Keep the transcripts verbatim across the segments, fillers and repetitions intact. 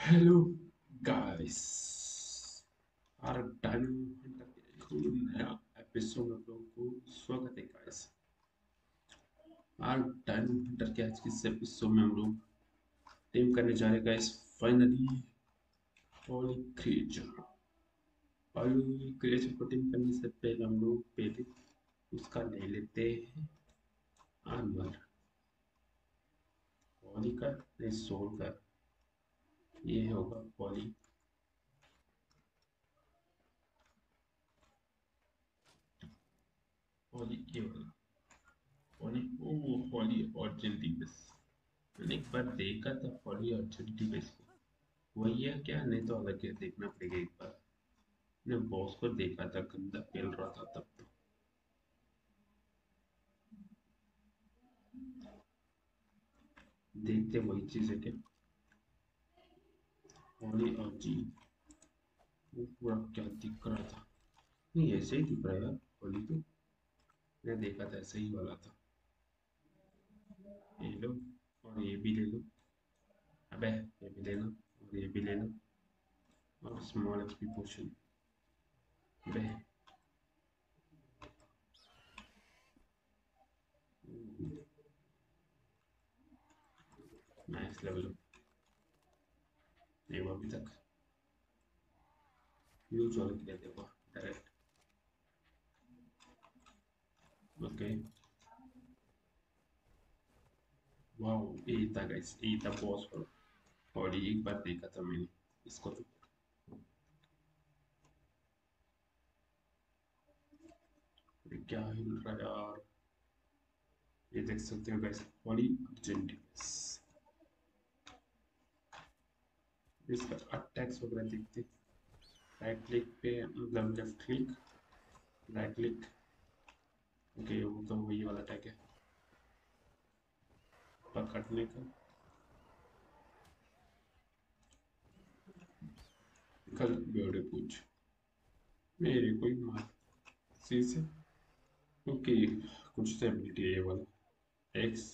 Hello guys, और diamond hunter के एक और नया एपिसोड में आप लोगों को स्वागत है गाइस। और डायमंड हंटर के आज के इस एपिसोड में हम लोग टीम करने जा रहे हैं guys. Finally holy creature holy creature को टीम करने से पहले हम लोग पहले उसका ले लेते हैं आर्मर। होली का नहीं, सोल का। ये होगा होली। होली ये वाला होली। ओ होली अर्जेंटी बस। मैंने एक बार देखा था हॉली अर्जेंटी बेस को। वही है क्या? नहीं तो अलग है, देखना पड़ेगा एक बार। मैंने बॉस को देखा था, गंदा पेल रहा था तब तो। देखते वही चीज है क्या? हॉली और जी, वो पूरा क्या दिख रहा था? नहीं, ऐसे ही दिख रहा है यार। हॉली तो मैंने देखा था ऐसे ही वाला था। ये लो, और ये भी ले लो। अबे ये भी लेना, और ये भी लेना, और स्मॉल एक्सपी पोशन। अबे मैक्स लेवल नहीं हुआ अभी तक। यूज वाले के लिए देखो डायरेक्ट। ओके। वाओ, यही था गाइस, यही था बॉस। और ये एक बार देखा था मैंने इसको तो। ये क्या हिल रहा है यार? ये देख सकते हो गाइस, पॉली अर्जेंटिनस। इसका अटैक्स वगैरह देखते। राइट क्लिक पे मतलब left click, right click. Okay, वो तो वही वाला अटैक है, पकड़ने का। कल बेवड़े पूछ मेरे कोई मार सी से। ओके, कुछ तो एबिलिटी है ये वाला। एक्स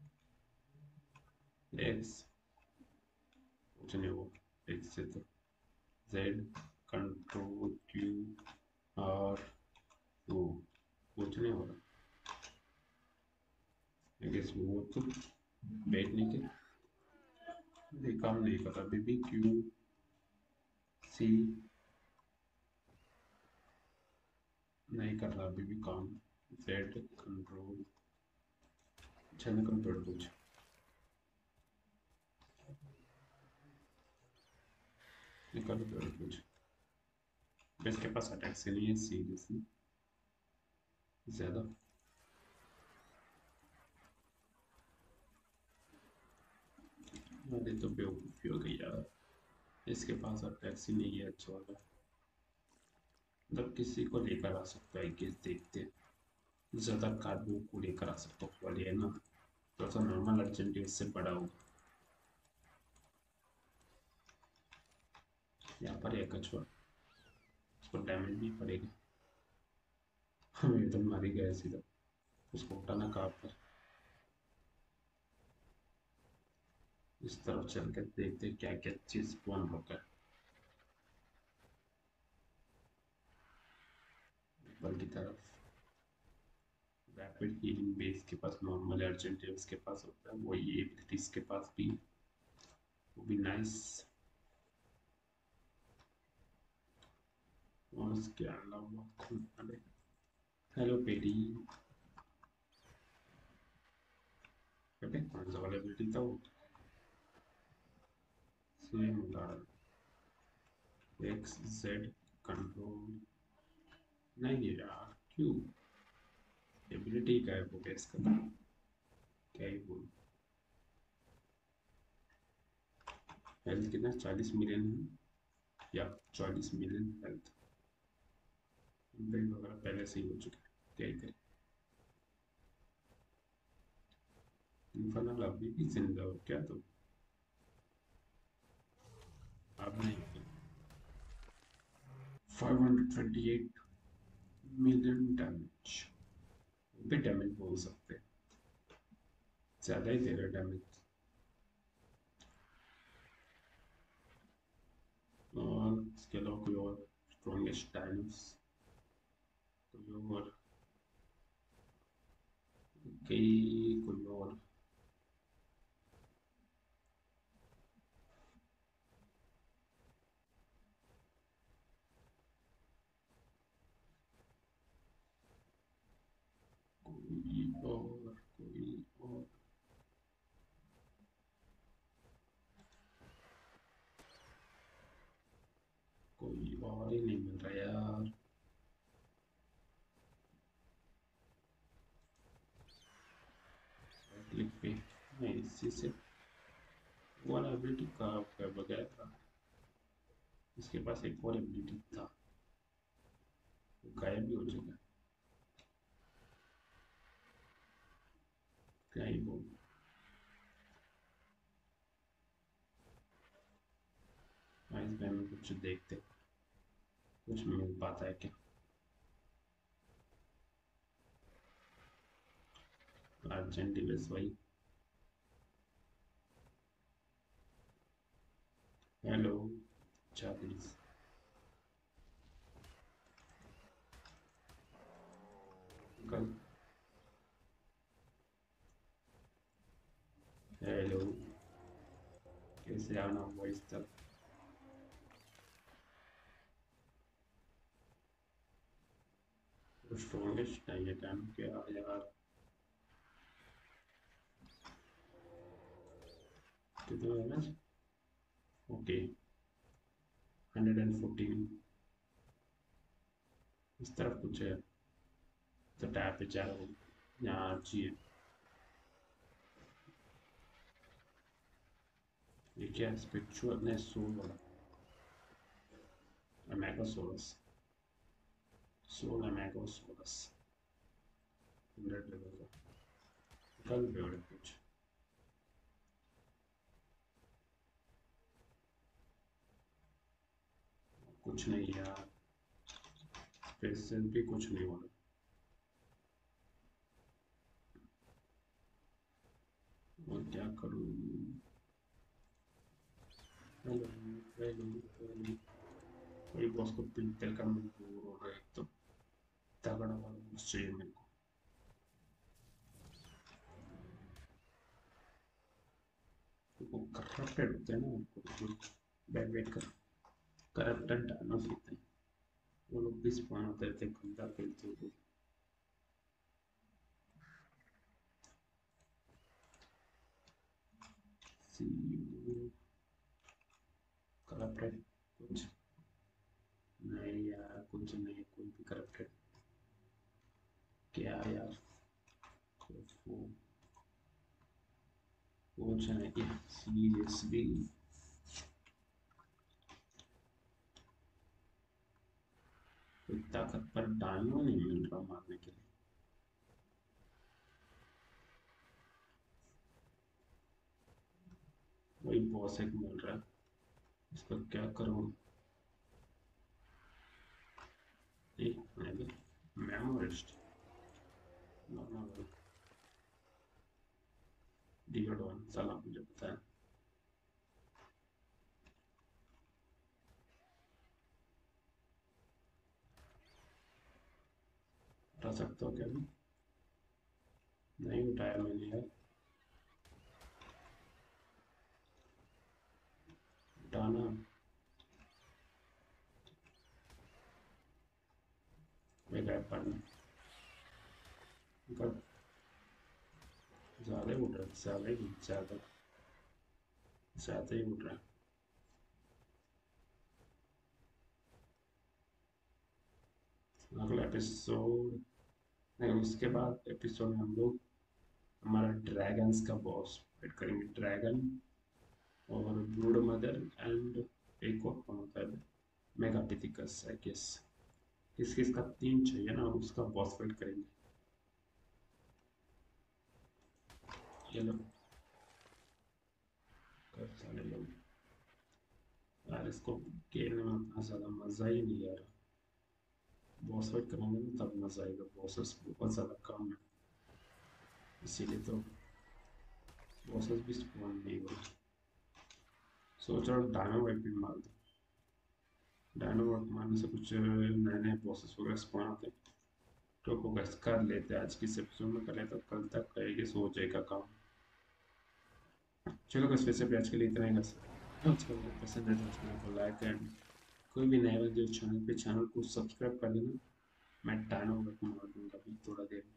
एक्स कुछ नहीं वो। एक्स से तो जेड, कंट्रोल क्यू, और वो कुछ नहीं हो रहा। आई गेस वो तो बैठने के लिए काम नहीं कर रहा अभी भी। क्यू सी नहीं कर रहा अभी भी काम। जेड कंट्रोल, चैनल कंट्रोल कुछ। निकालो पेड़ कुछ। इसके पास अटैक से नहीं है सीरियसली ज्यादा। अरे तो बेवकूफ़ी हो गई यार। इसके पास अटैक से नहीं है अच्छा वाला। मतलब किसी को लेकर आ सकता है कि देखते हैं। ज्यादा कार्डबोर्ड को लेकर आ सकता हूँ वाली है ना। थोड़ा सा नॉर्मल अर्जेंटी इससे बड़ा होगा। यहाँ पर एक कछुआ, उसको डैमेज भी पड़ेगा। हमें तो मारी गया सीधा। उसको उठाना कहाँ पर? इस तरफ चल कर देखते क्या क्या चीज स्पॉन होकर ऊपर की तरफ। रैपिड हीलिंग बेस के पास नॉर्मल अर्जेंट है, उसके पास होता है वही एबिलिटीज के पास भी। वो भी नाइस। और उसके अलावा अरे हेलो पेडी। बेटे कौन सा वाला एबिलिटी था वो? Same X Z control. नहीं यार क्यों? एबिलिटी का है वो बेस का। क्या ही बोल। हेल्थ कितना? चालीस मिलियन है या चालीस मिलियन हेल्थ। ब्रेक वगैरह पहले से ही हो चुका है, क्या ही करें। इन्फर्नल अभी भी जिंदा हो क्या तो? अब नहीं। Five hundred twenty eight million damage भी डैमेज बोल सकते हैं। ज्यादा ही दे रहा डैमेज। इसके अलावा कोई और स्ट्रॉन्गेस्ट डायनोस, कोई और, कई कोई और, कोई और, कोई और, कोई और ही नहीं मिल रहा यार। क्लिक पे नहीं, इसी से वो वाला एबिलिटी का वगैरह था। इसके पास एक और एबिलिटी था, वो गायब भी हो चुका। क्या ही वो, इस में हम कुछ देखते, कुछ मिल पाता है क्या। अर्जेंट डिवाइस भाई, हेलो चार्लीज, कल, हेलो, कैसे आना हुआ इस तरफ। स्ट्रॉन्गेस्ट नहीं है टाइम क्या यार, कितना damage, okay hundred and fourteen. इस तरफ कुछ है तो टैप पे चाह रहा, यहाँ अच्छी है। ये क्या स्पिरिचुअल ने सोल वाला, अमेगोसोलस, सोल अमेगोसोलस, हंड्रेड लेवल का, कल फेवरेट कुछ, कुछ नहीं यार, पेशेंट भी कुछ नहीं हो रहा। और क्या करूँ, हेलो हेलो हेलो, कोई बॉस को पिंटल का मजबूर हो रहा है, एक तो तगड़ा वाला बॉस चाहिए मेरे को। वो करप्टेड होते हैं ना उनको, बैक वेट कर, करप्टेड डायनोस होते हैं वो लोग भी स्पॉन होते थे, गंदा खेलते हुए। सी करप्टेड कुछ नहीं यार, कुछ नहीं, कोई भी करप्टेड क्या यार, वो कुछ नहीं सीरियसली। कोई ताकत पर डायनो नहीं मिल रहा मारने के लिए। वही बॉस एक मिल रहा है, इसका क्या करूँ। मेमोरिस्ट नॉर्मल डिओडोन साला मुझे पता है। उठा सकता हूँ क्या मैं, नहीं उठाया मैंने यार, उठाना, मैं गायब पढ़ना, ज़्यादा ही उठ रहा है, ज़्यादा ही ज़्यादा ज़्यादा ही उठ रहा है। अगला एपिसोड नहीं, उसके बाद एपिसोड में हम लोग हमारा ड्रैगन्स का बॉस फाइट करेंगे, ड्रैगन और ब्लूड मदर एंड एक और कौन होता है, मेगापिथिकस आई गेस। किस किस का तीन चाहिए ना, उसका बॉस फाइट करेंगे। ये लोग कर सारे लोग यार, इसको खेलने में उतना ज़्यादा मज़ा ही नहीं आ रहा। बॉस फाइट करेंगे ना तब मज़ा आएगा, बॉसेस बहुत ज़्यादा कम है, इसीलिए तो बॉसेस भी स्पॉन नहीं हो रहे। सोच रहा हूँ डायनामाइट भी मार दूँ, डायनो वर्क मारने से कुछ नए नए बॉसेस वगैरह स्पॉन आते हैं। तो को गैस कर लेते हैं आज की इस एपिसोड में, कर लेते कल तक करेंगे सो जाएगा काम। चलो बस वैसे भी आज के लिए इतना ही बस। आज का वीडियो पसंद है तो चैनल को लाइक एंड कोई भी नया जो चैनल पे चैनल को सब्सक्राइब कर देना। मैं डायनो वर्क मार दूंगा अभी थोड़ा देर में।